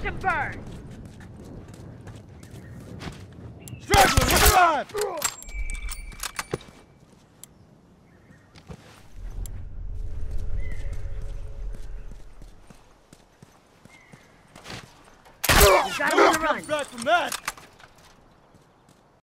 him burn! Straggler, look alive! Got him on the run. Back from that!